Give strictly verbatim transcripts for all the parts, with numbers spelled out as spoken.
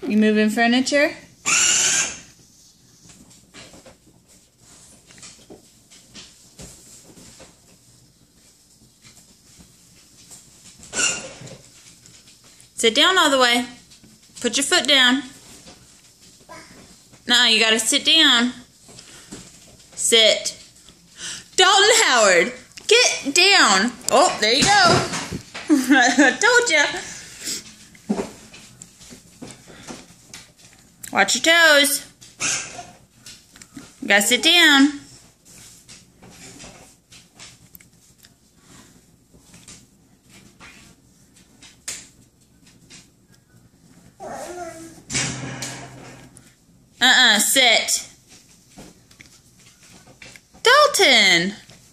You moving furniture? Sit down all the way. Put your foot down. No, you gotta sit down. Sit. Dalton Howard, get down. Oh, there you go. I told you. Watch your toes. You gotta sit down. Uh-uh, sit. Dalton.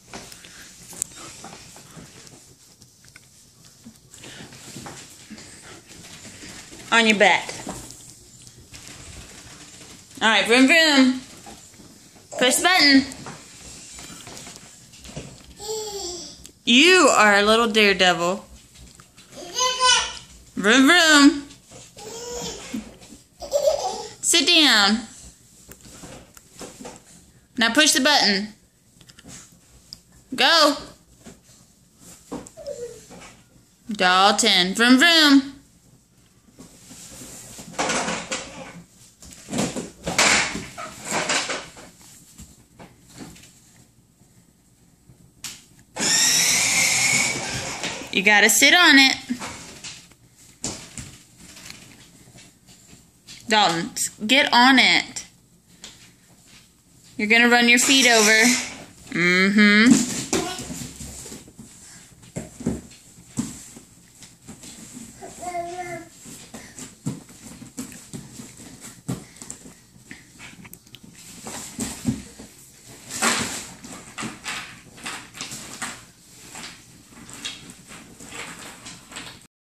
On your back. Alright, vroom vroom. Push the button. You are a little daredevil. Vroom vroom. Sit down. Now push the button. Go. Dalton. Vroom vroom. You gotta sit on it. Dalton, get on it. You're gonna run your feet over. Mm-hmm.